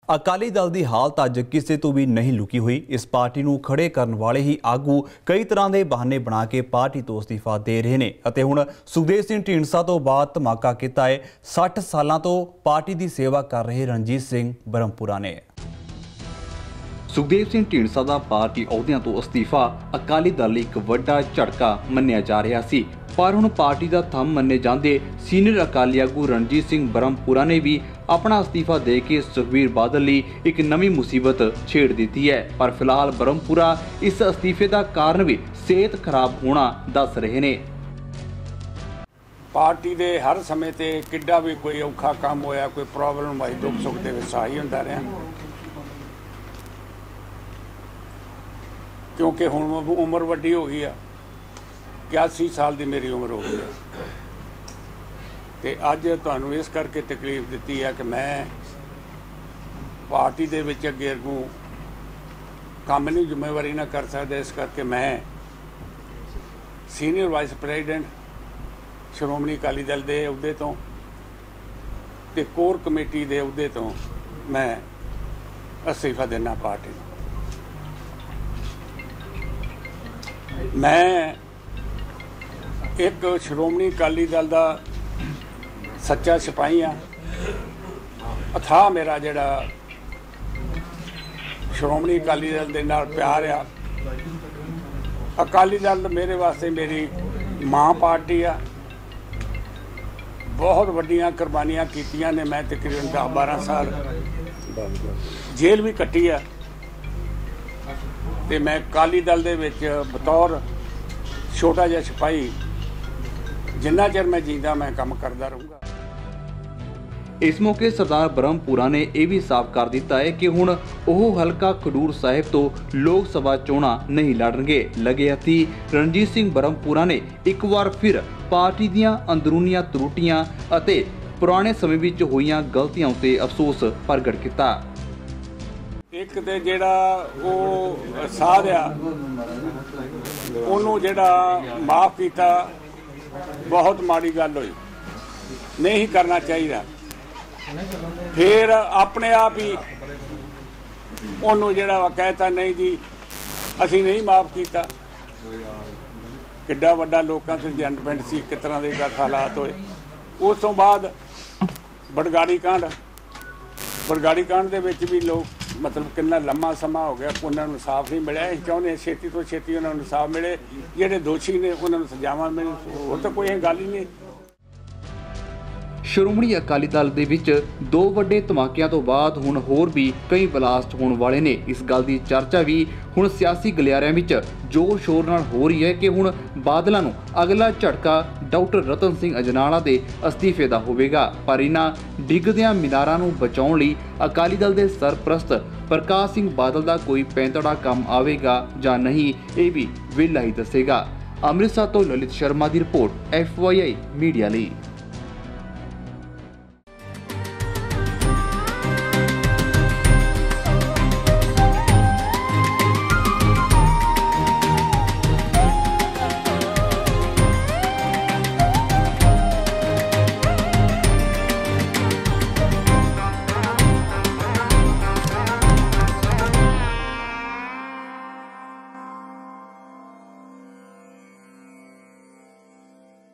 अकाली दल की हालत अज किसी तो भी नहीं लुकी हुई। इस पार्टी नूं खड़े करने वाले ही आगू कई तरह के बहाने बना के पार्टी तो अस्तीफा दे रहे हैं। हुण सुखदेव सिंह ढींडसा तो बाद धमाका किया है 60 सालों तो पार्टी की सेवा कर रहे रणजीत सिंह ब्रह्मपुरा ने। सुखदेव सिंह ढींडसा का पार्टी अहुदियां तो अस्तीफा अकाली दल लई एक वड्डा झटका मन्निया जा रहा सी, पर हुण पार्टी का थंम मन्ने जांदे सीनियर अकाली आगू रणजीत सिंह ब्रह्मपुरा ने भी अपना अस्तीफा दे के सुखबीर बादल लई एक नवी मुसीबत छेड़ दी है। पर फिलहाल ब्रह्मपुरा इस अस्तीफे का कारण भी सेहत खराब होना दस रहे ने। पार्टी दे हर समय ते किड्डा भी कोई औखा काम होया, कोई प्रॉब्लम आई, दुख सुख दे विच सहाई हुंदा रहा, क्योंकि हुण उम्र वड्डी हो गई है। 81 साल की मेरी उम्र हो गई है ते अज तुहानूं इस करके तकलीफ दी है कि मैं पार्टी दे विच अगे अगों काम नहीं जिम्मेवारी ना कर सकदा। इस करके मैं senior vice president Shiromani Akali Dal दे अहुदे तो ते कोर कमेटी दे अहुदे तो मैं अस्तीफा देना पार्टी नूं। मैं एक श्रोमणी अकाली दल का सच्चा सिपाही हाँ। अथाह मेरा जिहड़ा श्रोमणी अकाली दल दे नाल प्यार आ। अकाली दल मेरे वास्ते मेरी मां पार्टी आ। बहुत वड्डियां कुर्बानियां कीतियां ने। मैं तकरीबन 10-12 साल जेल भी कट्टी है ते मैं अकाली दल दे विच बतौर छोटा जिहा सिपाही जिन्ना चिर मैं जींदा मैं काम करदा रहूँगा। इस मौके सरदार ब्रह्मपुरा ने यह भी साफ कर दिता है कि हुण ओह हलका खडूर साहिब तो लोक सभा चोणां नहीं लड़नगे। लगे हथी रणजीत सिंह ब्रह्मपुरा ने एक बार फिर पार्टी दीआं अंदरूनीआं त्रुटियां अते पुराने समय विच होईआं गलतियां उत्ते अफसोस प्रगट किया। एक ते जिहड़ा ओह साध आ ओनू जिहड़ा माफ किया बहुत माड़ी गल हुई, नहीं करना चाहिए। फिर अपने आप ही ओनू जिहड़ा कहता नहीं जी असीं नहीं माफ किया। किड्डा वड्डा लोकां ते जजमेंट सी, किस तरह के हालात होए। उस तो बाद बड़गाड़ी कांड दे विच भी लोग मतलब कितना लंबा समा हो गया, उन्होंने इंसाफ नहीं मिले। असीं चाहुंदे छेती तो छेती उन्होंने इंसाफ मिले, जिहड़े दोषी ने उन्होंने सजावां मिले। होर तां कोई गल ही नहीं। श्रोमणी अकाली दल दे विच दो वड्डे धमाकिਆਂ तो बाद हुण होर भी कई बलास्ट होने वाले ने। इस गल की चर्चा भी हुण सियासी गलियारिਆਂ विच जोर शोर नाल हो रही है कि हुण बादलों नूं अगला झटका डॉक्टर रतन सिंह अजनाला दे अस्तीफे दा होवेगा। पर इन्हां डिगदियां मीनारां नूं बचाउण लई अकाली दल दे सरप्रस्त प्रकाश सिंह बादल का कोई पैंतड़ा काम आवेगा जां नहीं, ये भी वेला ही दसेगा। अमृतसर तो ललित शर्मा की रिपोर्ट FYI मीडिया लई।